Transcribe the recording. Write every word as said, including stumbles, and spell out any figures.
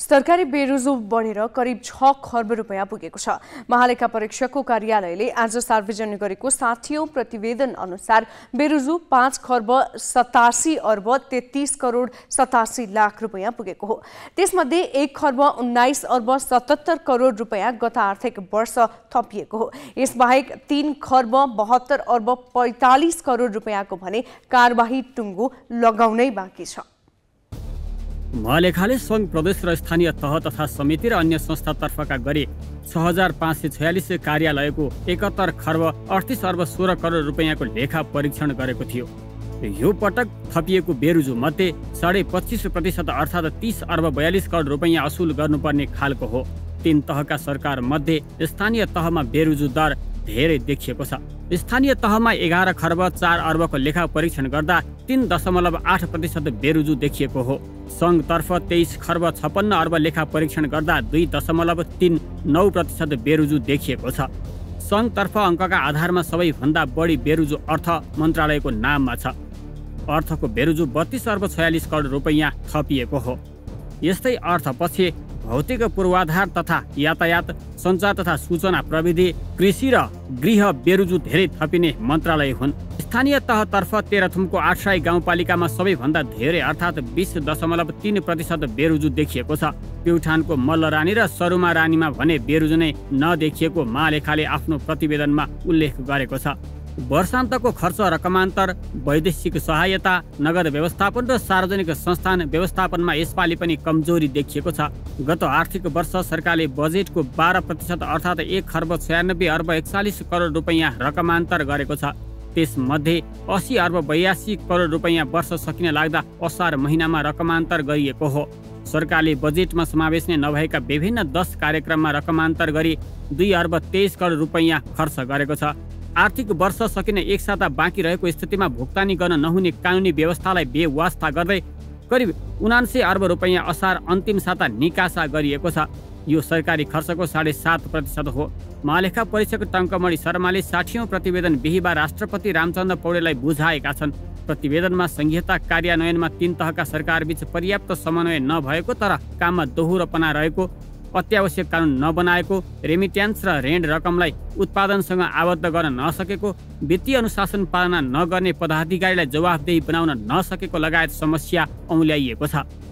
सरकारी बेरोजु बढेर करिब छ खर्ब रुपियाँ पुगेको छ। महालेखा परीक्षकको कार्यालयले आज सार्वजनिक गरेको साठीऔं प्रतिवेदन अनुसार बेरोजु पाँच खर्ब सतासी अर्ब तेत्तीस करोड सतासी लाख रुपियाँ पुगेको हो। त्यसमध्ये एक खर्ब उन्नाइस अर्ब सतहत्तर करोड रुपियाँ गत आर्थिक वर्ष थपिएको हो। यसबाहेक तीन खर्ब बहत्तर अर्ब पैंतालिस करोड रुपियाँको भने कारबाही टुङ्गो लगाउनै बाँकी छ। महालेखाले सङ्घ प्रदेश र स्थानीय तह तथा समिति र अन्य संस्थातर्फका गरी छ हजार पाँच सय छयालिस कार्यालयको एकहत्तर खर्ब अडतिस अर्ब सोह्र करोड रुपियाँको लेखा परीक्षण गरेको थियो। यो पटक थपिएको बेरुजु मध्ये साढे पच्चिस प्रतिशत अर्थात् तीस अर्ब बयालिस करोड रुपियाँ असुल गर्नुपर्ने खालको हो। तीन तहका सरकार मध्ये स्थानीय तहमा बेरुजु दर धेरै देखिएको छ। स्थानीय तहमा एघार खर्ब चार अर्बको लेखा परीक्षण गर्दा तीन दशमलव आठ प्रतिशत बेरुजु देखिएको हो। सङ्घतर्फ तेइस खर्ब छप्पन्न अर्ब लेखा परीक्षण गर्दा दुई दशमलव तीन नौ प्रतिशत बेरुजु देखिएको छ। सङ्घतर्फ अङ्कका आधारमा सबैभन्दा बढी बेरुजु अर्थ मन्त्रालयको नाममा छ। अर्थको बेरुजु बत्तीस अर्ब छयालिस करोड रुपियाँ थपिएको हो। यस्तै अर्थपछि भौतिक पूर्वाधार तथा यातायात, सञ्चार तथा सूचना प्रविधि, कृषि र गृह बेरुजु धेरै थपिने मन्त्रालय हुन्। स्थानीय तहतर्फ तेह्रथुमको आठ सय गाउँपालिकामा सबैभन्दा धेरै अर्थात् बीस दशमलव तीन प्रतिशत बेरुजु देखिएको छ। प्युठानको मल्लरानी र सरुमा रानीमा भने बेरुजु नै नदेखिएको महालेखाले आफ्नो प्रतिवेदनमा उल्लेख गरेको छ। वर्षान्तको खर्च रकमान्तर, वैदेशिक सहायता, नगद व्यवस्थापन र सार्वजनिक संस्थान व्यवस्थापनमा यसपालि पनि कमजोरी देखिएको छ। गत आर्थिक वर्ष सरकारले बजेटको बाह्र प्रतिशत अर्थात् एक खर्ब छयानब्बे अर्ब एकचालिस करोड रुपियाँ रकमान्तर गरेको छ। त्यसमध्ये अस्सी अर्ब बयासी करोड रुपियाँ वर्ष सकिन लाग्दा असार महिनामा रकमान्तर गरिएको हो। सरकारले बजेटमा समावेश नै नभएका विभिन्न दस कार्यक्रममा रकमान्तर गरी दुई अर्ब तेइस करोड रुपियाँ खर्च गरेको छ। आर्थिक वर्ष सकिन एक साता बाँकी रहेको स्थितिमा भुक्तानी गर्न नहुने कानुनी व्यवस्थालाई बेवास्ता गर्दै करिब उनान्सय अर्ब रुपियाँ असार अन्तिम साता निकासा गरिएको छ। यो सरकारी खर्चको साढे सात प्रतिशत हो। महालेखा परीक्षक टङ्कमणि शर्माले साठीऔं प्रतिवेदन बिहिबार राष्ट्रपति रामचन्द्र पौडेललाई बुझाएका छन्। प्रतिवेदनमा संहिता कार्यान्वयनमा तीन तहका सरकारबीच पर्याप्त समन्वय नभएको तर काममा दोहोरोपना रहेको, अत्यावश्यक कानुन नबनाएको, रेमिट्यान्स र ऋण रकमलाई उत्पादनसँग आबद्ध गर्न नसकेको, वित्तीय अनुशासन पालना नगर्ने पदाधिकारीलाई जवाफदेही बनाउन नसकेको लगायत समस्या औँल्याइएको छ।